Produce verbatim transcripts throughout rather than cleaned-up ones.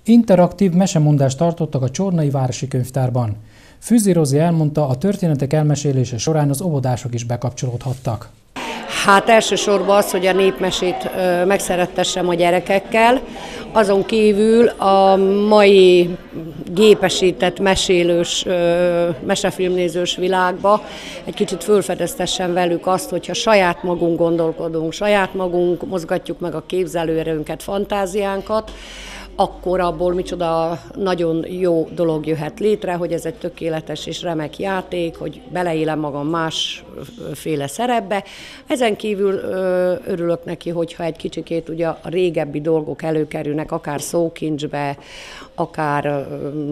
Interaktív mesemondást tartottak a Csornai Városi Könyvtárban. Füzi Rozi elmondta, a történetek elmesélése során az óvodások is bekapcsolódhattak. Hát elsősorban az, hogy a népmesét megszerettessem a gyerekekkel, azon kívül a mai gépesített mesélős, mesefilmnézős világba egy kicsit fölfedeztessen velük azt, hogyha saját magunk gondolkodunk, saját magunk mozgatjuk meg a képzelőerőnket, fantáziánkat, akkor abból micsoda nagyon jó dolog jöhet létre, hogy ez egy tökéletes és remek játék, hogy beleélem magam másféle szerepbe. Ezen kívül örülök neki, hogyha egy kicsikét ugye a régebbi dolgok előkerülnek, akár szókincsbe, akár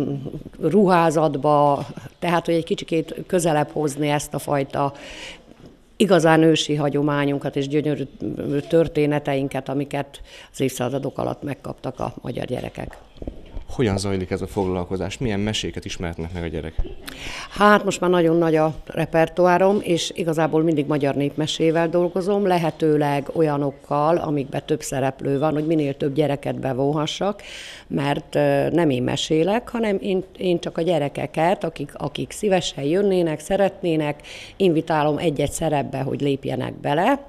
ruházatba, tehát hogy egy kicsikét közelebb hozni ezt a fajta igazán ősi hagyományunkat és gyönyörű történeteinket, amiket az évszázadok alatt megkaptak a magyar gyerekek. Hogyan zajlik ez a foglalkozás? Milyen meséket ismernek meg a gyerekek? Hát most már nagyon nagy a repertoárom, és igazából mindig magyar népmesével dolgozom, lehetőleg olyanokkal, amikben több szereplő van, hogy minél több gyereket bevonhassak, mert nem én mesélek, hanem én, én csak a gyerekeket, akik, akik szívesen jönnének, szeretnének, invitálom egy-egy szerepbe, hogy lépjenek bele,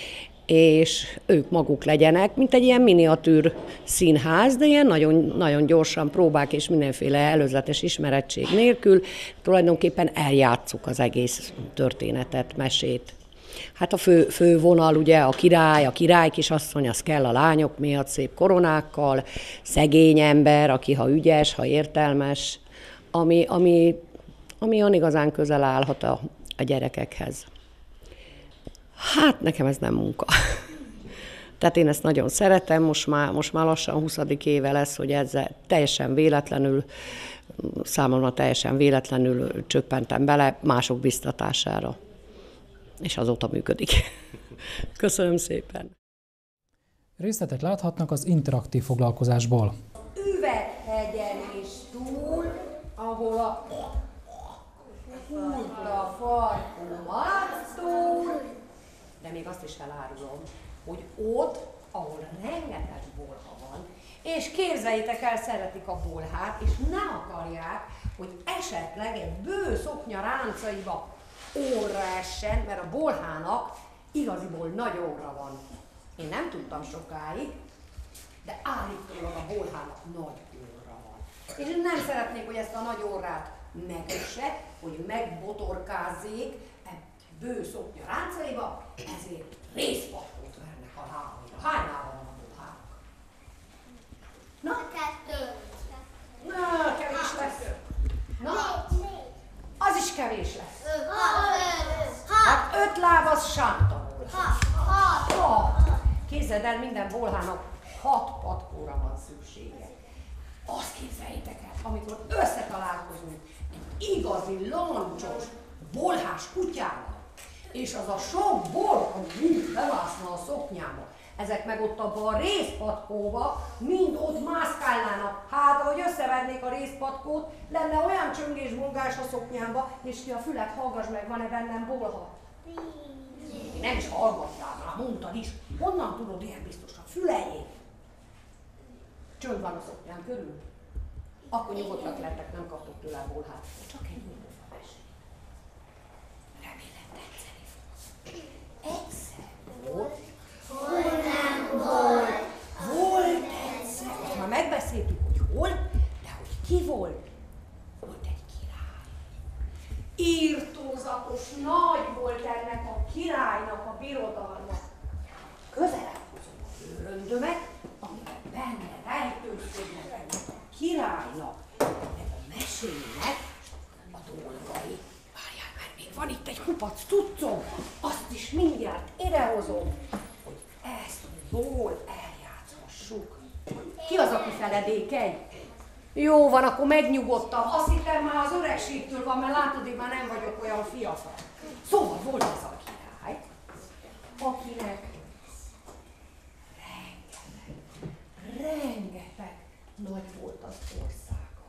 és ők maguk legyenek, mint egy ilyen miniatűr színház, de ilyen nagyon, nagyon gyorsan próbák és mindenféle előzetes ismerettség nélkül tulajdonképpen eljátszuk az egész történetet, mesét. Hát a fő, fő vonal ugye a király, a király kisasszony, az kell a lányok miatt szép koronákkal, szegény ember, aki ha ügyes, ha értelmes, ami, ami, ami olyan igazán közel állhat a, a gyerekekhez. Hát nekem ez nem munka. Tehát én ezt nagyon szeretem, most már, most már lassan huszadik éve lesz, hogy ezzel teljesen véletlenül, számomra teljesen véletlenül csöppentem bele mások biztatására. És azóta működik. Köszönöm szépen. Részletet láthatnak az interaktív foglalkozásból. Üveghegyen is túl, ahol a furta farkumat túl, de még azt is elárulom, hogy ott, ahol rengeteg bolha van, és képzeljétek el, szeretik a bolhát, és nem akarják, hogy esetleg egy bő szoknya ráncaiba óra essen, mert a bolhának igaziból nagy óra van. Én nem tudtam sokáig, de állítólag a bolhának nagy óra van. És én nem szeretnék, hogy ezt a nagy órát megösse, hogy megbotorkázzék bő szoknya ráncaiba, ezért részpatkót vernek a lábaira. Hány lába van a bolhának? Na? Kettő. Na, kevés lesz. Na? Az is kevés lesz. Hát öt láb az sánta bolha. Hat. Képzeld el, minden bolhának hat patkóra van szüksége. Azt képzeljétek el, amikor összetalálkozunk egy igazi lancsos bolhás kutyával, és az a sok bolha mind bevászna a szoknyába, ezek meg ott abban a részpatkóba mind ott mászkálnának. Hát, ahogy összevernék a részpatkót, lenne olyan csöngés-bongás a szoknyámba, és ki a fület hallgass meg, van-e bennem bolha? Én nem is hallgattál, már mondtad is. Honnan tudod ilyen biztosan? Fülején. Csönd van a szoknyám körül. Akkor nyugodtak lettek, nem kaptok tőle a bolhát. Csak egy nyugodva mesél. Remélem tetszeni fog. Egyszer volt, hol nem volt. Volt egyszer. Azt már megbeszéltük, hogy hol, de hogy ki volt. Volt egy király. Írtózatos nagy volt ennek a királynak a birodalma. Közelebb hozom a bőröndömet, amiben benne rejtőzködnek ennek a királynak, ennek a mesének a dolgai. Várjál, mert még van itt egy kupac cuccom, azt is mindjárt idehozom, hogy ezt jól eljátszhassuk. Ki az, aki feledékeny? Jó van, akkor megnyugodtam. Azt hittem már az öregségtől van, mert látod, én már nem vagyok olyan fiatal. Szóval volt ez a király, akinek rengeteg, rengeteg nagy volt az országa.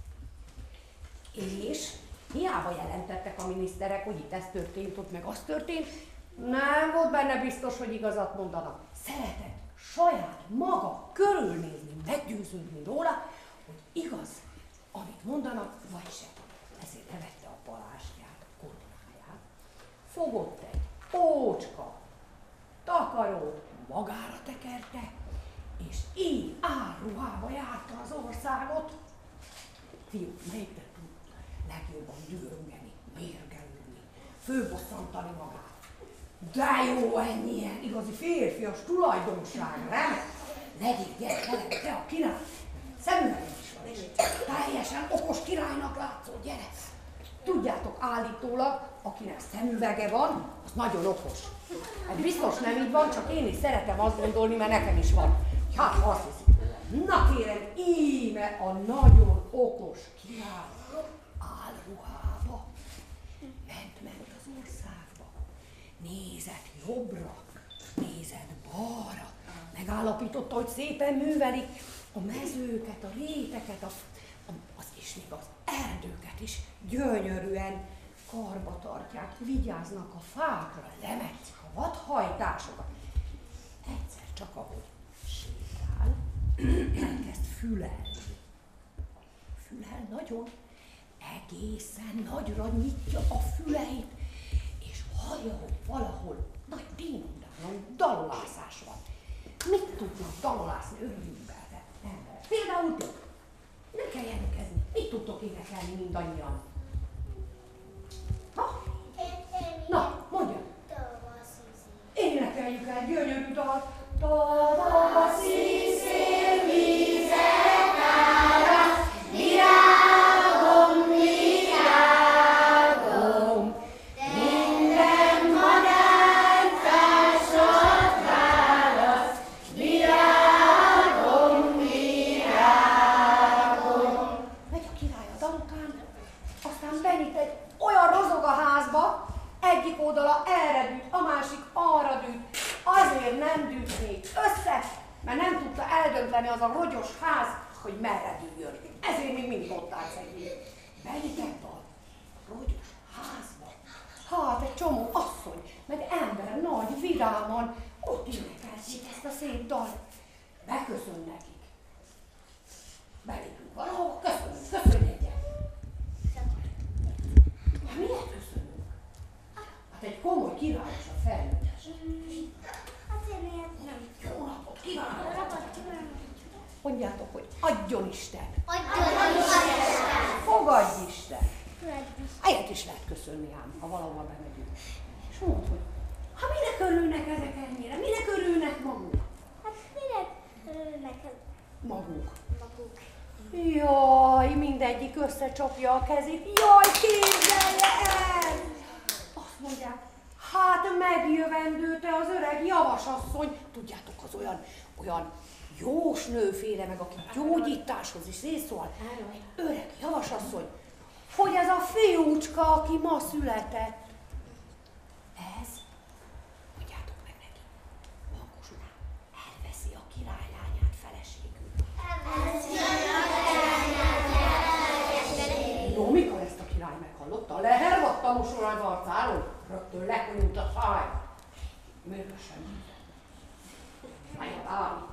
És hiába jelentettek a miniszterek, hogy itt ez történt, ott meg az történt, nem volt benne biztos, hogy igazat mondanak. Szeretett saját maga körülnézni, meggyőződni róla, hogy igaz, amit mondanak, vagy sem. Ezért levette a palástját, a koronáját, fogott egy ócska takarót, magára tekerte, és így álruhába járta az országot. Fiúk, melyiknek tud legjobban dühöngeni, mérgelődni, főbosszantani magát? De jó ennyien, igazi férfias tulajdonság, nem? Legyél, gyere, gyere, te a király! Szemüvegem is van, és teljesen okos királynak látszol, gyere! Tudjátok állítólag, akinek szemüvege van, az nagyon okos. Hát biztos nem így van, csak én is szeretem azt gondolni, mert nekem is van. Hát, azt hiszik. Na kérem, íme a nagyon okos király álruhába. Ment-ment az országba. Nézett jobbra, nézett balra. Megállapította, hogy szépen művelik a mezőket, a réteket, a, a, az is még az erdőket is gyönyörűen karba tartják, vigyáznak a fákra, lemetszik a vadhajtásokat. Egyszer csak ahogy sétál, elkezd fülelni. Fülel nagyon, egészen nagyra nyitja a füleit, és hallja, hogy valahol nagy ding-dong dalolászás van. Mit tudnak dalolászni örülünkben, emberek? Például ti. Nem kell énekezni. Mit tudtok énekelni mindannyian? Ha? Na, mondja. Énekeljük el gyönyörű dalt. Tavaszi szél vizek ára, virágom, virágom, minden madár társat választ, virágom, virágom. Megy a király a dankán, aztán benyit egy olyan rozog a házba, egyik oldala erre dűt, a másik arra dűt. Azért nem dűlt még össze, mert nem tudta eldönteni az a rogyos ház, hogy merre dűljön. Ezért még mindig ott áll szegény. Benyitett a rogyos házba. Hát egy csomó asszony, meg ember, nagy, vidáman, ott énekelték ezt a szép dalt. Beköszön nekik. Belépünk valahol, köszönjük, köszönj egyet. Hát miért köszönünk? Hát egy komoly királyos a felnőttes. Jó napot kívánok! Mondjátok, hogy adjon Isten! Adjon Isten! Fogadj Isten! Helyet is lehet köszönni ám, ha valahol bemegyünk. És mondd, hogy ha minek örülnek ezek ennyire? Minek örülnek maguk? Hát minek örülnek Maguk. maguk? Jaj, mindegyik összecsapja a kezét. Jaj, képzelje el! Azt mondják, hát megjövendő te az öreg javasasszony. Tudjátok, az olyan, olyan jósnőféle, meg aki gyógyításhoz is részszól. Egy öreg javasasszony, hogy ez a fiúcska, aki ma született. Ez, mondjátok meg neki, hangosulán, elveszi a királylányát feleségül. No, mikor ezt a király meghallotta, lehervadt a mosoly az arcáról, rögtön lekonyult a száj. Mérgesen mindent. Nagyon állító.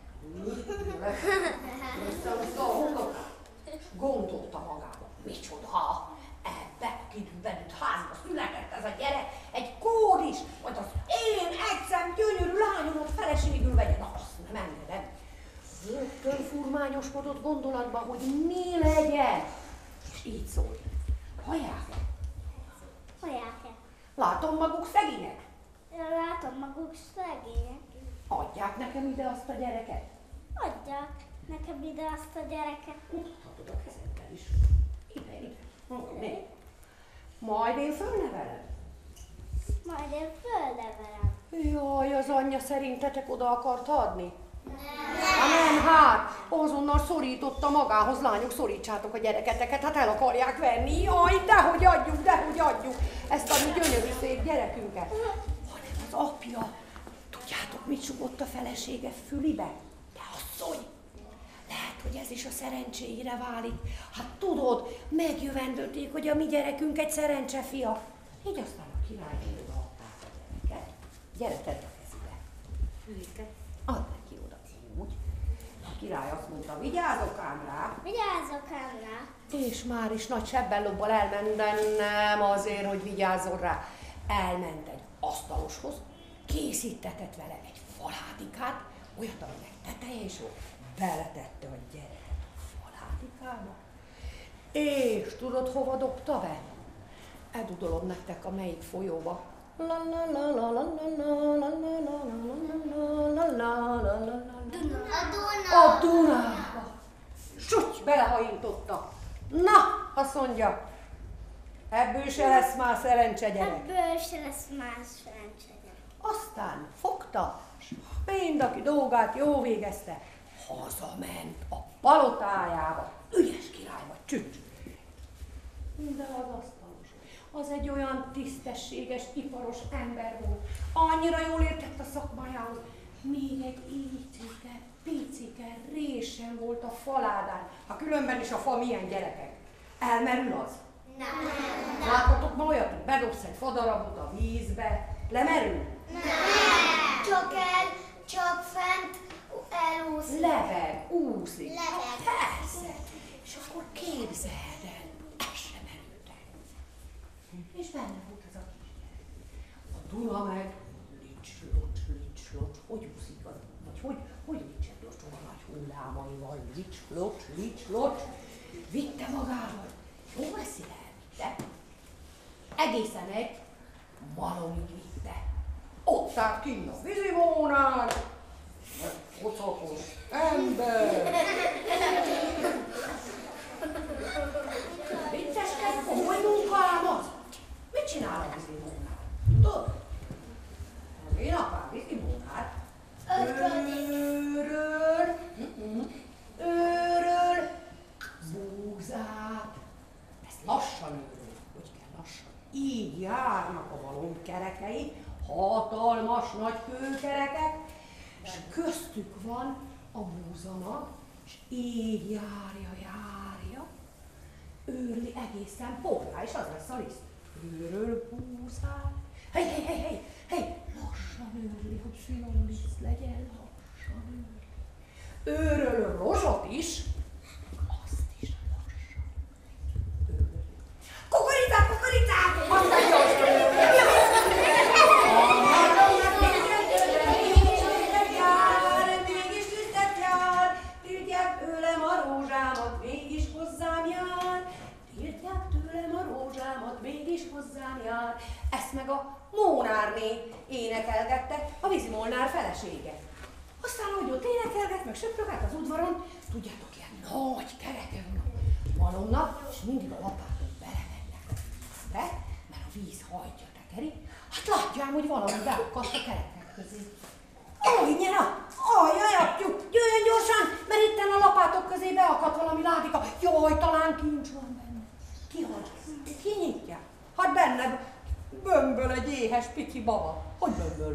Összehozta a homlokát, gondolta magába, micsoda, ebbe a kidübbenült házba született ez a gyerek, egy kór is, majd az én egyszem gyönyörű lányomat feleségül vegye, na azt nem engedem. Rögtön furmányoskodott gondolatba, hogy mi legyen, és így szól. Hallják-e? Hallják-e? Látom, maguk szegények. Látom, maguk szegények. Adják nekem ide azt a gyereket. Adják nekem ide azt a gyereket. Mutathatod a kezeddel is. Ide, ide. Né. Majd én fölnevelem. Majd én fölnevelem. Jaj, az anyja szerintetek oda akart adni? Nem. Ha nem, hát, azonnal szorította magához, lányok, szorítsátok a gyereketeket, hát el akarják venni. Jaj, dehogy adjuk, dehogy adjuk ezt a mi gyönyörű szép gyerekünket. Hanem az apja, tudjátok, mit sugott a felesége fülibe? De asszony, lehet, hogy ez is a szerencséire válik. Hát tudod, megjövendölték, hogy a mi gyerekünk egy szerencsefia. Így aztán a királyné odaadták a gyereket. Gyere, tedd a kezébe. Fülike. Add neki oda úgy. A király azt mondta, vigyázok ám rá. és már is nagy sebbellobbal elment, de nem azért, hogy vigyázzon rá. Elment egy asztaloshoz, készítetett vele egy falhátikát, olyat, aminek teteje is volt, beletette a gyerek falhátikába, és tudod, hova dobta be? Eldudolom nektek a melyik folyóba. A Dunába. Suty, belehajította. Na, azt mondja, ebből se lesz már szerencse gyerek. Ebből se lesz más szerencse gyerek. Aztán fogta, és mind aki dolgát jó végezte, hazament a palotájába, ügyes királyba, csücs. De az asztalos, az egy olyan tisztességes, iparos ember volt, annyira jól értett a szakmájához, még egy icike, picike rés sem volt a faládán. Ha különben is a fa milyen gyerekek. Elmerül az? Nem. Láthatok ma olyat, hogy bedobsz egy fadarabot a vízbe, lemerül? Nem. Csak el, csak fent elúszik. Leveg, úszik. Leveg. Persze. És akkor képzeld el, ez sem merült el. És benne volt ez a kisgyerek. A Duna meg lics-locs, lics-locs, hogy úszik az, vagy hogy, hogy lics-locs, a nagy hullámaival, lics-locs, lics-locs, vitte magával. Jó messzire elvitte. Egészen egy malomig vitte. Ott állt kint a vízivónán, egy pocakos ember. Vicceskedj, komoly munka ám az. Mit csinál a vízivónán? Tudod? Én apám vízivónát. Őről, őről, búzát. Ez lassan őről, hogy kell lassan. Így járnak a malomkerekei, hatalmas nagy kőkerekek, és köztük van a búzanag, és így járja, járja, őrli egészen porrá, és az lesz a liszt. Őről búzát. Hely, hely, hely, hely, hely, lassan őrli, hogy finom liszt legyen, lassan őrli. Őről rozsot is, azt is lassan őrli. Kukoricák, kukoricák! Azt mondja, mégis tüzet jár, tiltják tőlem a rózsámat, mégis hozzám jár. Tiltják tőlem a rózsámat, mégis hozzám jár. Ezt meg a Mónárné énekelgette, a vízimolnár felesége. Aztán, ahogy ott énekelget, meg söprögát az udvaron, tudjátok, ilyen nagy kereke van a malomnak, és mindig a lapátok belemennek a vízbe, mert a víz hajtja tekeri. Hát látjám, hogy valami beakadt a kerekek közé. Ahogy nyera! Ajjaj, apjuk! Jöjjön gyorsan, mert itten a lapátok közé beakadt valami ládika. Jaj, talán kincs van benne. Ki hagy? Ki nyitja? Hát benne bömböl egy éhes pici baba. Hogy bömböl?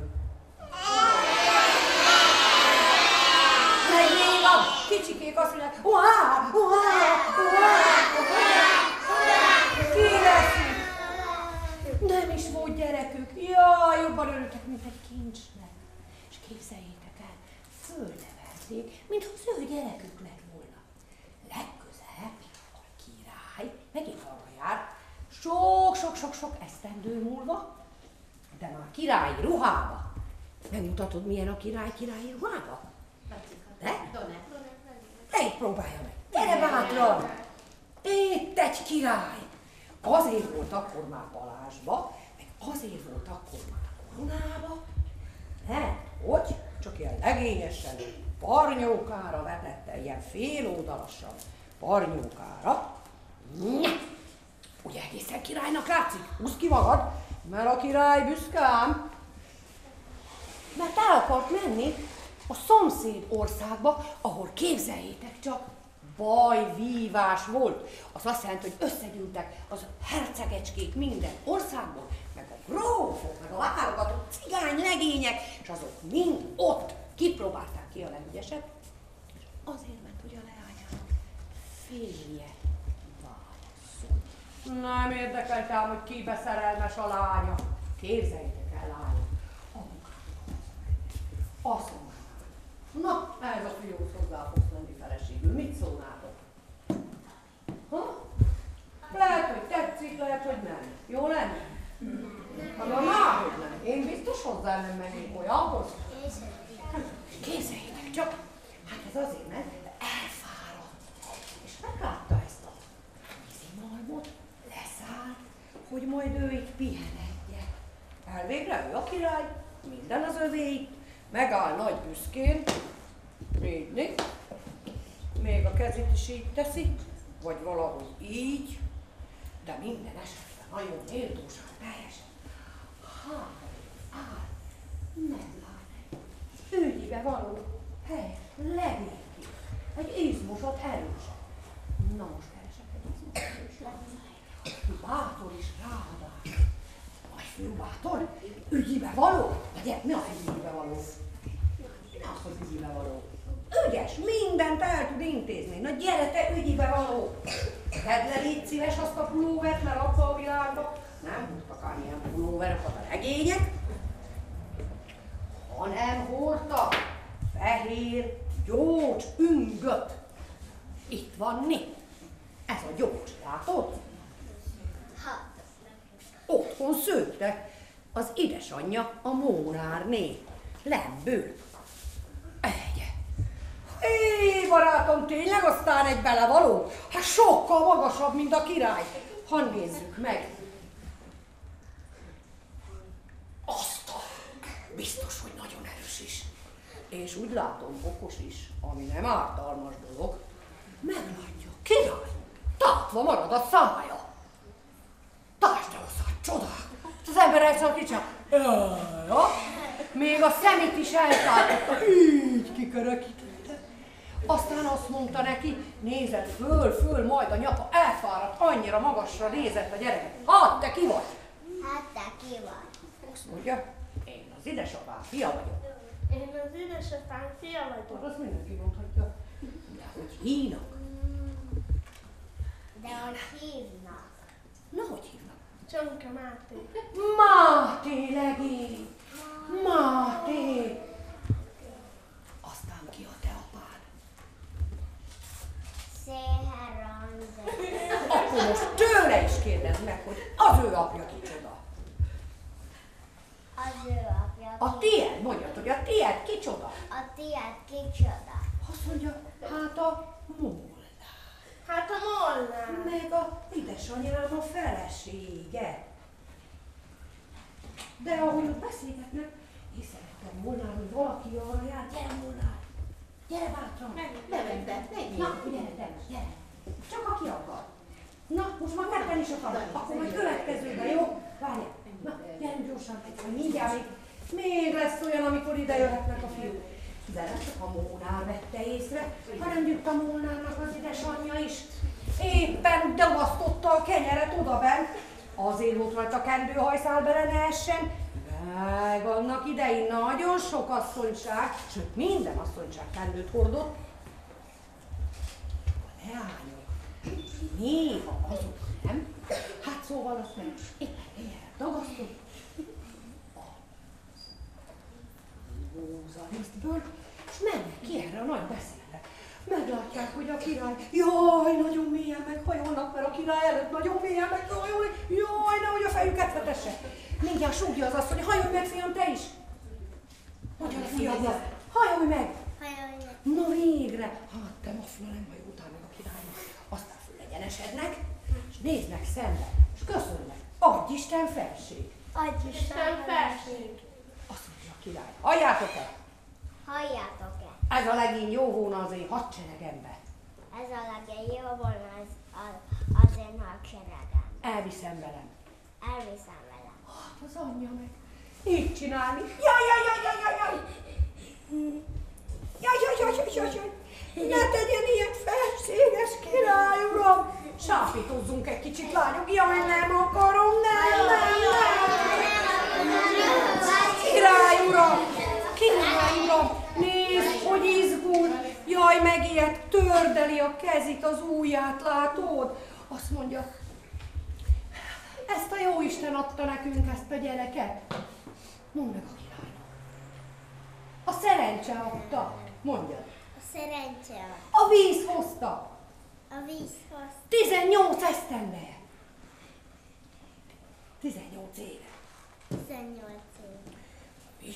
Meg még a kicsikék azt mondják, uá, uá, uá, uá, ki leszik? Nem is volt gyerekük. Jaj, jobban örültek, mint egy kincsnek. És képzeljétek el, fölnevelték, mintha az ő gyerekük lett volna. Legközelebb a király megint arra járt, sok-sok-sok-sok esztendő múlva, de már királyi ruhába. Megmutatod, milyen a király királyi ruhába? Ne? Te itt próbálja meg. Gyere bátran! Itt egy király! Azért volt akkor már Balázsba, meg azért volt akkor már Koronába, mert hogy csak ilyen legényesen parnyókára vetette, ilyen féloldalasan parnyókára. Ugye egészen királynak látszik? Húzd ki magad, mert a király büszkám. Mert el akart menni a szomszéd országba, ahol képzeljétek csak, bajvívás volt. Az azt jelenti, hogy összegyűltek az hercegecskék minden országból, meg a grófok, meg a válogatott cigány legények, és azok mind ott kipróbálták ki a legügyesebb, és azért ment, hogy a leányának félje válaszol. Nem érdekelt ám, hogy kibe szerelmes a lánya. Képzeljétek el, lánya. Azt mondja. Na, ez a fiúhoz hozzá fogsz lenni feleségül. Mit szólnátok? Ha? el nem mennék olyanhoz? Képzeljétek csak, hát ez azért nem, elfáradt. És meglátta ezt a vízimalmot, leszállt, hogy majd ő itt pihenedje. Elvégre ő a király, minden az övé, megáll nagy büszkén, négyni, még a kezét is így teszi, vagy valahogy így, de minden esetben nagyon méltóság teljesen. Hát, áll, nem lát, ügyibe való hely, levéki, egy izmosat erősen. Na most keresek egy izmosat erősen. Bátor is ráadás. Vagy főbátor, ügyibe való? Vagy mi az, hogy ügyibe való? Mi az, hogy ügyibe való? Ügyes, mindent el tud intézni. Na gyere te ügyibe való! Tedd le, légy szíves azt a pulóvert, mert abba a világba nem húztak ám ilyen pulóverokat a legények, hanem hordtak fehér gyócs üngöt. Itt van né. Ez a gyócs, látod? Otthon szőtte az édesanyja, a Mónárné, lemből. Egye. Hé, barátom, tényleg aztán egy belevaló? Hát sokkal magasabb, mint a király. Ha nézzük meg. Azt a... Biztos, hogy nagyon erős is. És úgy látom, okos is, ami nem ártalmas dolog. Meglátja, király, tátva marad a szája. Tárd el hozzá, csodák! Az ember egyszer kicsak. Ja, még a szemét is eltáltotta, így kikörökítette. Aztán azt mondta neki, nézett föl, föl, majd a nyaka elfáradt, annyira magasra nézett a gyerek. Hát te ki vagy? Hát te ki vagy? Azt mondja, én az édesapám fia vagyok. Én az édesapám fia vagyok. Hát azt mindenki mondhatja. De hogy hívnak? De hogy hívnak? Na, hogy hívnak? Csonka Máté. Máté legény! Máté! Aztán ki a te apád? Széher André. Akkor most tőle is kérdezd meg, hogy az ő apja kicsoda. Az ő apja. A tiéd, mondjad, hogy a tiéd kicsoda. A tiéd kicsoda? Azt mondja, hát a Molnár. Hát a Molnár. Meg a édesanyám a felesége. De ahogy ott beszélgetnek, én szerettem Molnár, hogy valaki arra jár, gyere Molnár, gyere bátran. Nem, de, Na, gyere, gyere, gyere. Csak aki akar. Na, most már ketten is akarok, akkor majd következőben, jó? Várjál. Na, gyerünk gyorsan, hogy mindjárt még, még lesz olyan, amikor ide jöhetnek a fiúk. De nem csak a Molnár vette észre, hanem jött a Molnárnak az édesanyja is. Éppen dagasztotta a kenyeret odabent. Azért volt rajta kendőhajszál, bele ne essen. Meg annak idején nagyon sok asszonyság, sőt minden asszonyság kendőt hordott. A leányok néha azok nem. Hát szóval azt meg éppen kenyeret dagasztott. Rózalisztből, és mennek ki erre a nagy beszélre. Meglátják, hogy a király, jaj, nagyon mélyen meghajolnak, mert a király előtt nagyon mélyen meghajolnak, jaj, nehogy a fejüket vetesse. Mindjárt súgja az asszony, hajolj meg, fiam, te is! Mondja a fiadnak, hajolj meg! Hajolj meg. Na végre! Hát te mafla nem hajoltál meg a királynak. Aztán fölegyenesednek, és néznek szembe, és köszönnek. Adj Isten felség! Adj Isten felség! Azt mondja a király, halljátok-e? Halljátok-e? Ez a legény jó volna az én hadseregembe. Ez a legény jó volna az, az, az én hadseregembe. Elviszem velem. Elviszem velem. Hát az anyja meg. Így csinálni. Jaj, jaj, jaj, jaj, jaj, jaj. Jaj, jaj, jaj, jaj, jaj, jaj. Ne tegyen ilyet, felséges király, uram. Sáfítozzunk egy kicsit, lányok. Jaj, nem akarom, nem, nem, nem. Király, uram. Király, uram. Nézd, hogy izgul. Jaj, megijed, tördeli a kezit, az ujját, látod? Azt mondja, ezt a jóisten adta nekünk, ezt a gyereket. Mondd meg a királynak. A szerencse adta. Mondjad. A szerencse. A víz hozta. A vízhoz. tizennyolc esztendeje. tizennyolc éve. tizennyolc év.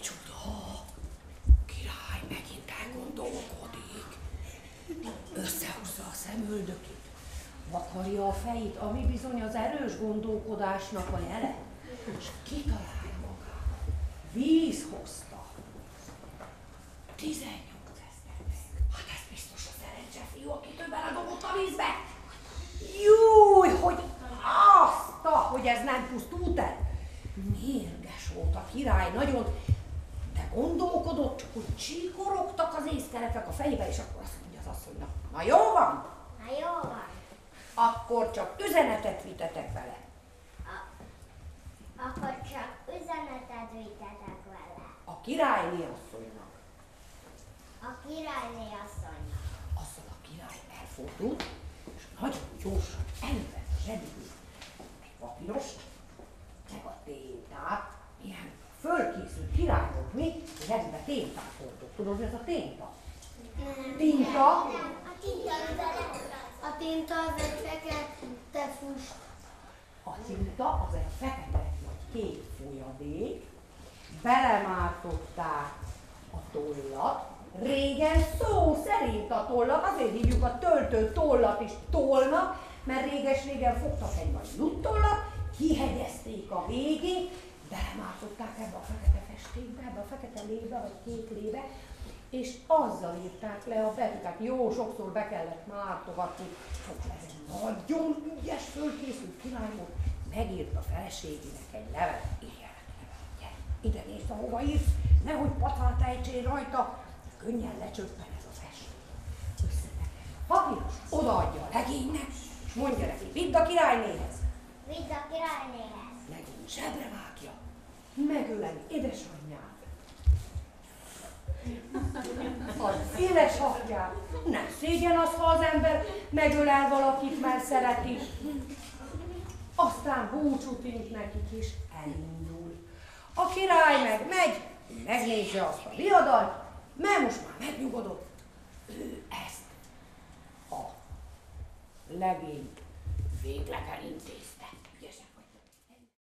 szemöldökét, vakarja a fejét, ami bizony az erős gondolkodásnak a jele, és kitalálja magába. Víz hozta. tizennyolc esztendő. Hát ez biztos a szerencse fiú, aki több beledobott a vízbe. Júj, hogy azt, hogy ez nem pusztult el. Mérges volt a király nagyon, de gondolkodott, csak hogy csíkorogtak az észkerekek a fejébe, és akkor azt mondja az asszonynak, na jó van, Na jó van. akkor csak üzenetet vitetek vele. A- Akkor csak üzenetet vitetek vele. A királyné asszonynak. A királyné asszonynak. Azzal a király elfordult, és nagyon gyorsan elővett a zsebéből egy papírost, meg a téntát, ilyen fölkészült király volt mi, hogy ebbe téntát hordott. Tudod, mi ez a ténta? Tinta. A tinta az egy, a tinta az egy fekete fust. A tinta az egy fekete vagy kék folyadék, belemártották a tollat. Régen szó szerint a tollat, azért hívjuk a töltő tollat is tollnak, mert réges-régen fogtak egy nagy luttollat, kihegyezték a végét, belemártották ebbe a fekete festékbe, ebbe a fekete lébe, vagy kék lébe, és azzal írták le a betűket. Jó, sokszor be kellett mártogatni, hogy ez egy nagyon ügyes, fölkészült király volt, megírt a feleségének egy levelet, írjának levelet, gyere, ide nézd, ahova írsz, nehogy patát ejtsél rajta, könnyen lecsöppen ez a festő. Összeteked a papíros, odaadja a legénynek, és mondja neki, vidd a királynéhez. Vidd a királynéhez. Legény zsebre vágja, megöleli édesanyját. Az édesapját. Nem szégyen az, ha az ember megölel valakit, mert szereti. Aztán búcsút int nekik is, elindul. A király meg megy, megnézze azt a viadalt, mert most már megnyugodott. Ő ezt a legényt végleg elintézi.